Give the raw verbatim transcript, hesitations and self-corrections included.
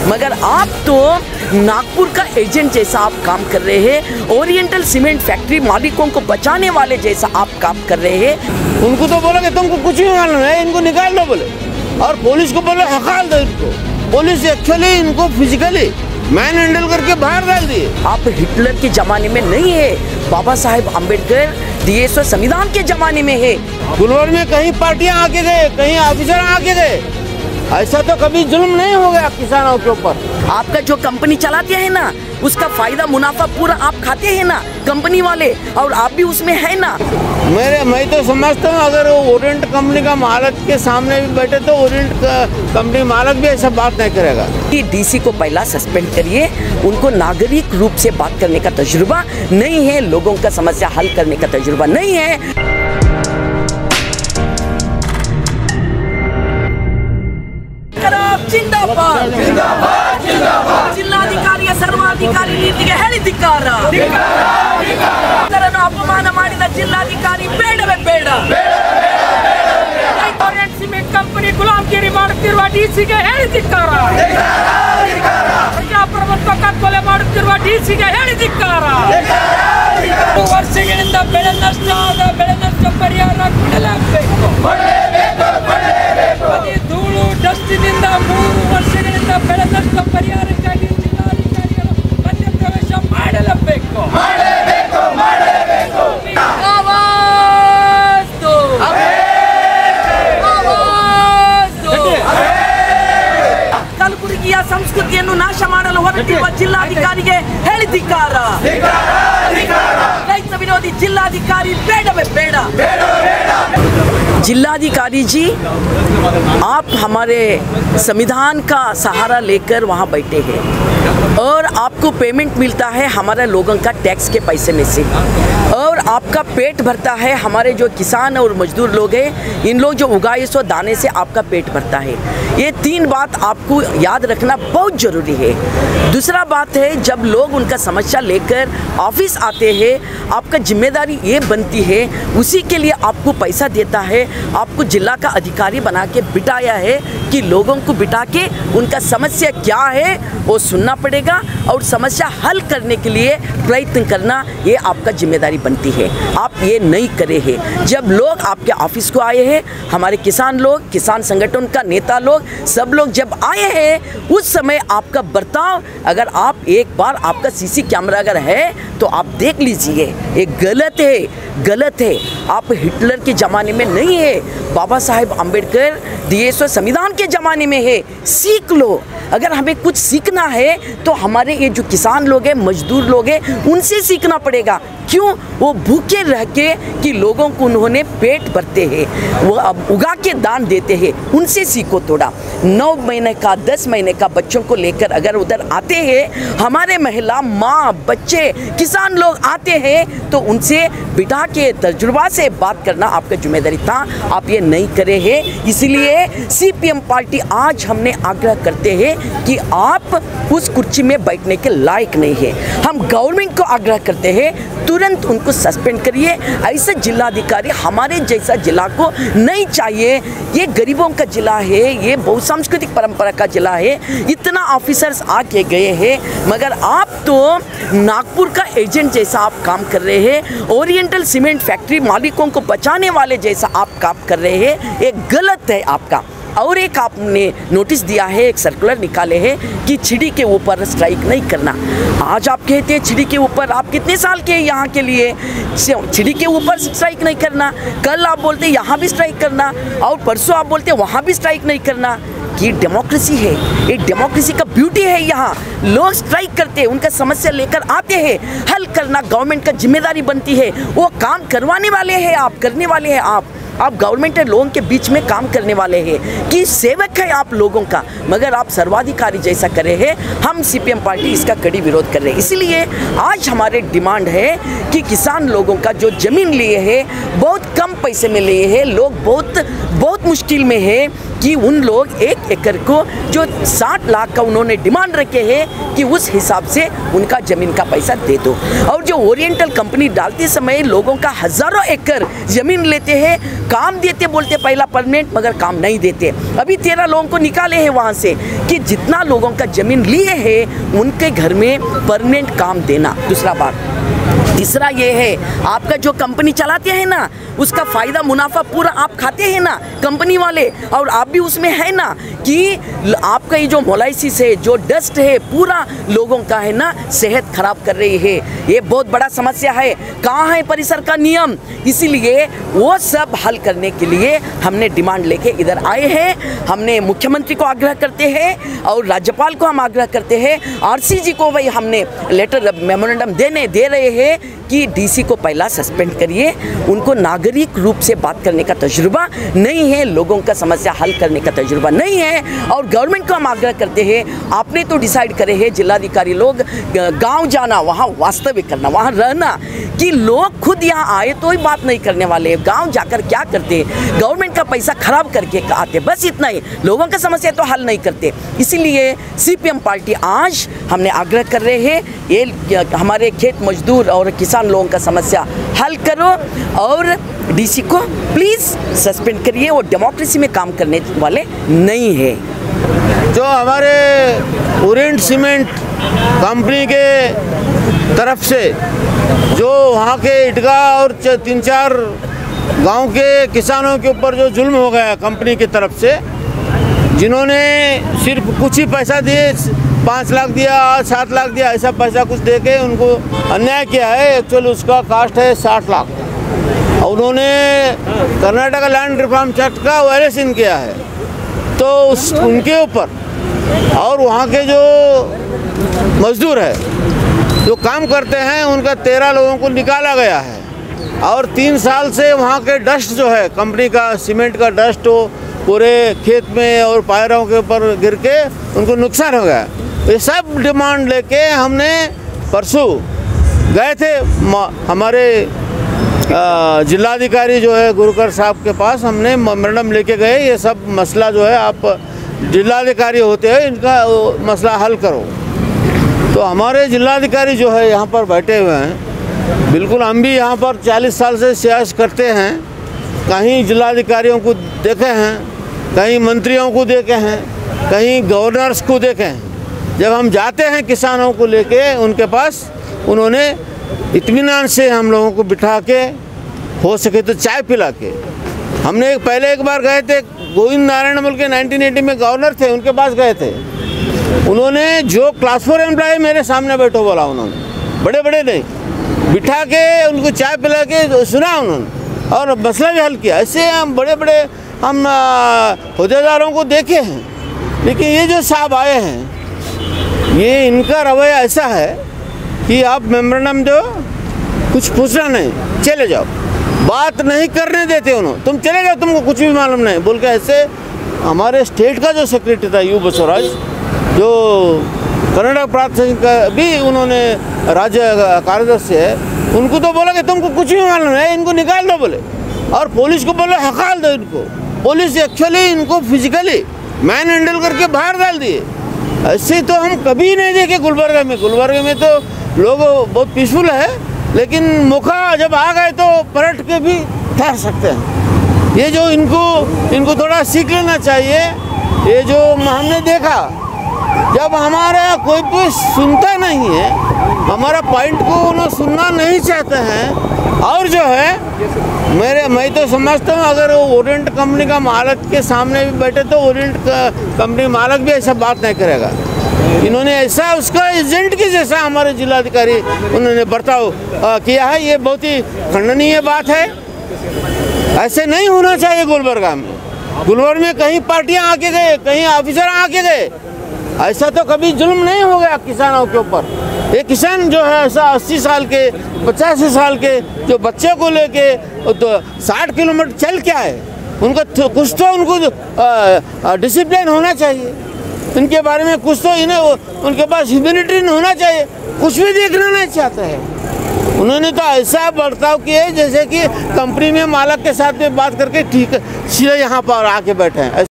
मगर आप तो नागपुर का एजेंट जैसा आप काम कर रहे हैं, ओरिएंटल सीमेंट फैक्ट्री मालिकों को बचाने वाले जैसा आप काम कर रहे हैं। उनको तो बोला कि तुमको कुछ नहीं मालूम है, इनको निकाल दो बोले, और पुलिस को बोले हकाल दो इनको। पुलिस एक्चुअली इनको फिजिकली मैन हैंडल करके बाहर डाल दिए। आप हिटलर के जमाने में नहीं है, बाबा साहेब अम्बेडकर दिए सो संविधान के जमाने में है। गुलवर्ग में कहीं पार्टियां आके गए, कहीं ऑफिसर आके गए, ऐसा तो कभी जुल्म नहीं हो गया किसानों के ऊपर। आपका जो कंपनी चलाते हैं ना, उसका फायदा मुनाफा पूरा आप खाते हैं ना, कंपनी वाले, और आप भी उसमें है ना। मेरे मैं तो समझता हूँ अगर वो ओरिएंट कंपनी का मालिक के सामने भी बैठे तो ओरिएंट कंपनी मालिक भी ऐसा बात नहीं करेगा। कि डीसी को पहला सस्पेंड करिए, उनको नागरिक रूप से बात करने का तजुर्बा नहीं है, लोगों का समस्या हल करने का तजुर्बा नहीं है। जिंदाबाद जिंदाबाद जिंदाबाद जिल्लाधिकारी सर्वाधिकारी नीतिಗೆ ಹೇಳಿ ಧಿಕ್ಕಾರ ಧಿಕ್ಕಾರ ಅಪಮಾನ ಮಾಡಿದ ಜಿಲ್ಲಾಧಿಕಾರಿ ಬೇಡವೇ ಬೇಡ ಓರಿಯಂಟ್ ಸಿಮೆಂಟ್ ಕಂಪನಿ ಗುಲಾಮಗಿರಿ ಮಾಡುತ್ತಿರುವ ಡಿಸಿಗೆ ಹೇಳಿ ಧಿಕ್ಕಾರ ಪ್ರಜಾಪ್ರಭುತ್ವ ಕೊಲೆ ಮಾಡುತ್ತಿರುವ ಡಿಸಿಗೆ ಹೇಳಿ ಧಿಕ್ಕಾರ ವರ್ಷಗಳಿಂದ ಬೆಳೆ ನಷ್ಟ ಆದ ಬೆಳೆ ನಷ್ಟ ಪರಿಹಾರ ಕೊಡಲೇಬೇಕು ಪ್ರತಿ ಧೂಳು ಡಸ್ಟಿನಿಂದ ಮೂರು ವರ್ಷಗಳಿಂದ ಬೆಳೆ ನಷ್ಟ ಪರಿಹಾರಕ್ಕಾಗಿ ಜಿಲ್ಲಾಧಿಕಾರಿಗಳು ಮಧ್ಯಪ್ರವೇಶ ಮಾಡಲೇಬೇಕು ಮಾಡಲೇಬೇಕು ಮಾಡಲೇಬೇಕು ಆವಾಜ್ ದೋ ಆವಾಜ್ ದೋ ಕಲಬುರಗಿಯ ಸಂಸ್ಕೃತಿಯನ್ನು ನಾಶ ಮಾಡಲು ಹೊರಟಿರುವ ಜಿಲ್ಲಾಧಿಕಾರಿಗೆ ಹೇಳಿ ಧಿಕ್ಕಾರ ರೈತ ವಿರೋಧಿ ಜಿಲ್ಲಾಧಿಕಾರಿ ಬೇಡವೇ ಬೇಡ जिलाधिकारी जी, आप हमारे संविधान का सहारा लेकर वहाँ बैठे हैं और आपको पेमेंट मिलता है हमारे लोगों का टैक्स के पैसे में से, और आपका पेट भरता है हमारे जो किसान और मजदूर लोग हैं, इन लोग जो उगाए सो दाने से आपका पेट भरता है। ये तीन बात आपको याद रखना बहुत ज़रूरी है। दूसरा बात है, जब लोग उनका समस्या लेकर ऑफिस आते हैं, आपका जिम्मेदारी ये बनती है, उसी के लिए आपको पैसा देता है, आपको जिला का अधिकारी बना के बिठाया है कि लोगों को बिठा के उनका समस्या क्या है वो सुनना पड़ेगा और समस्या हल करने के लिए प्रयत्न करना ये आपका जिम्मेदारी बनती है। आप ये नहीं करे हैं। जब लोग आपके ऑफिस को आए हैं, हमारे किसान लोग, किसान संगठन का नेता लोग, सब लोग जब आए हैं, उस समय आपका बर्ताव, अगर आप एक बार आपका सीसी कैमरा अगर है तो आप देख लीजिए, ये गलत है, गलत है। आप हिटलर के ज़माने में नहीं है, बाबा साहेब अम्बेडकर दिए सो संविधान के ज़माने में है। सीख लो, अगर हमें कुछ सीखना है तो हमारे ये जो किसान लोग हैं, मजदूर लोग हैं, उनसे सीखना पड़ेगा। क्यों? वो भूखे रह के कि लोगों को उन्होंने पेट भरते हैं, वो अब उगा के दान देते हैं, उनसे सीखो थोड़ा। नौ महीने का दस महीने का बच्चों को लेकर अगर उधर आते हैं, हमारे महिला, माँ, बच्चे, किसान लोग आते हैं, तो उनसे बिठा के तजुर्बा से बात करना आपका जिम्मेदारी था, आप ये नहीं करे हैं। इसलिए सीपीएम पार्टी आज हमने आग्रह करते हैं कि आप उस कुर्सी में बैठने के लायक नहीं है। हम गवर्नमेंट को आग्रह करते हैं, तुरंत उनको सस्पेंड करिए। ऐसा जिलाधिकारी हमारे जैसा जिला को नहीं चाहिए। ये गरीबों का जिला है, ये बहुसांस्कृतिक परंपरा का जिला है, इतना ऑफिसर्स आके गए हैं, मगर आप तो नागपुर का एजेंट जैसा आप काम कर रहे हैं, ओरिएंटल सीमेंट फैक्ट्री मालिकों को बचाने वाले जैसा आप काम कर रहे हैं। ये गलत है आपका। और एक आपने नोटिस दिया है, एक सर्कुलर निकाले हैं कि छिड़ी के ऊपर स्ट्राइक नहीं करना। आज आप कहते हैं छिड़ी के ऊपर, आप कितने साल के यहाँ के लिए छिड़ी के ऊपर स्ट्राइक नहीं करना, कल आप बोलते यहाँ भी स्ट्राइक करना, और परसों आप बोलते वहाँ भी स्ट्राइक नहीं करना। ये डेमोक्रेसी है, ये डेमोक्रेसी का ब्यूटी है। यहाँ लोग स्ट्राइक करते हैं, उनका समस्या लेकर आते हैं, हल करना गवर्नमेंट का जिम्मेदारी बनती है। वो काम करवाने वाले हैं आप, करने वाले हैं आप आप गवर्नमेंट है, लोगों के बीच में काम करने वाले हैं कि सेवक है आप लोगों का, मगर आप सर्वाधिकारी जैसा करे हैं। हम सीपीएम पार्टी इसका कड़ी विरोध कर रहे हैं। इसलिए आज हमारे डिमांड है कि किसान लोगों का जो जमीन लिए हैं, बहुत कम पैसे में लिए हैं, लोग बहुत बहुत मुश्किल में है कि उन लोग एक एकड़ को जो साठ लाख का उन्होंने डिमांड रखे हैं कि उस हिसाब से उनका ज़मीन का पैसा दे दो। और जो ओरिएंटल कंपनी डालते समय लोगों का हज़ारों एकड़ ज़मीन लेते हैं, काम देते बोलते पहला परमानेंट, मगर काम नहीं देते। अभी तेरह लोगों को निकाले हैं वहाँ से कि जितना लोगों का ज़मीन लिए हैं उनके घर में परमानेंट काम देना। दूसरा बात, तीसरा ये है, आपका जो कंपनी चलाते हैं ना उसका फ़ायदा मुनाफा पूरा आप खाते हैं ना कंपनी वाले, और आप भी उसमें है ना कि आपका ये जो मोलाइसिस है, जो डस्ट है, पूरा लोगों का है ना सेहत खराब कर रही है। ये बहुत बड़ा समस्या है। कहाँ है परिसर का नियम? इसीलिए वो सब हल करने के लिए हमने डिमांड लेके इधर आए हैं। हमने मुख्यमंत्री को आग्रह करते हैं और राज्यपाल को हम आग्रह करते हैं, आरसीजी को भाई हमने लेटर मेमोरेंडम देने दे रहे हैं कि डीसी को पहला सस्पेंड करिए। उनको नागरिक रूप से बात करने का तजुर्बा नहीं है, लोगों का समस्या हल करने का तजुर्बा नहीं है। और गवर्नमेंट को हम आग्रह करते हैं, आपने तो डिसाइड करे हैं जिलाधिकारी लोग गांव जाना, वहाँ वास्तविक करना, वहाँ रहना, कि लोग खुद यहाँ आए तो ही बात नहीं करने वाले। गांव जाकर क्या करते? गवर्नमेंट का पैसा खराब करके आते, बस इतना ही। लोगों का समस्या तो हल नहीं करते। इसीलिए सीपीएम पार्टी आज हमने आग्रह कर रहे हैं, ये हमारे खेत मजदूर और किसान लोगों का समस्या हल करो और डीसी को प्लीज़ सस्पेंड करिए। वो डेमोक्रेसी में काम करने वाले नहीं है। जो हमारे ओरिएंट सीमेंट कंपनी के तरफ से जो वहाँ के इटगा और तीन चार गांव के किसानों के ऊपर जो जुल्म हो गया कंपनी की तरफ से, जिन्होंने सिर्फ कुछ ही पैसा दिए, पाँच लाख दिया, सात लाख दिया, ऐसा पैसा कुछ दे के उनको अन्याय किया है। एक्चुअली उसका कास्ट है साठ लाख और उन्होंने कर्नाटका लैंड रिफॉर्म एक्ट का वायलेशन किया है। तो उस उनके ऊपर और वहाँ के जो मजदूर है जो काम करते हैं उनका तेरह लोगों को निकाला गया है और तीन साल से वहाँ के डस्ट जो है कंपनी का सीमेंट का डस्ट हो पूरे खेत में और पायरों के ऊपर गिर के उनको नुकसान हो गया। ये सब डिमांड लेके हमने परसों गए थे हमारे जिलाधिकारी जो है गुरुकर साहब के पास, हमने मेमोरेंडम लेके गए। ये सब मसला जो है आप जिलाधिकारी होते हैं, इनका मसला हल करो। तो हमारे जिलाधिकारी जो है यहाँ पर बैठे हुए हैं, बिल्कुल हम भी यहाँ पर चालीस साल से सियासत करते हैं। कहीं जिलाधिकारियों को देखे हैं, कहीं मंत्रियों को देखे हैं, कहीं गवर्नर्स को देखे हैं। जब हम जाते हैं किसानों को लेके उनके पास, उन्होंने इत्मीनान से हम लोगों को बिठा के, हो सके तो चाय पिला के। हमने एक पहले एक बार गए थे, गोविंद नारायण बोल के नाइनटीन एटी में गवर्नर थे, उनके पास गए थे। उन्होंने जो क्लास फोर एम्प्लॉय मेरे सामने बैठो बोला, उन्होंने बड़े बड़े नहीं, बिठा के उनको चाय पिला के सुना उन्होंने और मसला भी हल किया। ऐसे हम बड़े बड़े हम अहदेदारों को देखे हैं, लेकिन ये जो साहब आए हैं, ये इनका रवैया ऐसा है कि आप मेमोरेंडम दो, कुछ पूछना नहीं, चले जाओ, बात नहीं करने देते उन्होंने। तुम चले जाओ, तुमको कुछ भी मालूम नहीं बोल के। ऐसे हमारे स्टेट का जो सेक्रेटरी था यू बसवराज, जो कर्नाटक प्रांत का भी उन्होंने राज्य कार्यदर्शी है, उनको तो बोला कि तुमको कुछ भी मालूम है, इनको निकाल दो बोले। और पुलिस को बोले हकाल दो इनको। पुलिस एक्चुअली इनको फिजिकली मैन हैंडल करके बाहर डाल दिए। ऐसे तो हम कभी नहीं देखे गुलबर्गा में। गुलबर्गा में तो लोग बहुत पीसफुल है, लेकिन मौका जब आ गए तो पलट के भी ठहर सकते हैं। ये जो इनको इनको थोड़ा सीख लेना चाहिए। ये जो हमने देखा, जब हमारा कोई भी सुनता नहीं है, हमारा पॉइंट को उन्हें सुनना नहीं चाहते हैं। और जो है मेरे मैं तो समझता हूँ, अगर वो ओरिएंट कंपनी का मालिक के सामने भी बैठे तो ओरिएंट कंपनी मालिक भी ऐसा बात नहीं करेगा। इन्होंने ऐसा उसका एजेंट के जैसा हमारे जिलाधिकारी उन्होंने बर्ताव किया है। ये बहुत ही खंडनीय बात है। ऐसे नहीं होना चाहिए गुलबर्गा में। गुलबर्गा में कहीं पार्टियां आके गए, कहीं ऑफिसर आके गए, ऐसा तो कभी जुल्म नहीं हो गया किसानों के ऊपर। ये किसान जो है ऐसा अस्सी साल के, पचासी साल के जो बच्चे को लेके तो साठ किलोमीटर चल के आए, उनका कुछ तो उनको डिसिप्लिन होना चाहिए। इनके बारे में कुछ तो इन्हें उनके पास ह्यूमैनिटी होना चाहिए। कुछ भी देखना नहीं चाहते हैं। उन्होंने तो ऐसा बर्ताव किया जैसे कि कंपनी में मालिक के साथ में बात करके ठीक सीधे यहाँ पर आके बैठे हैं।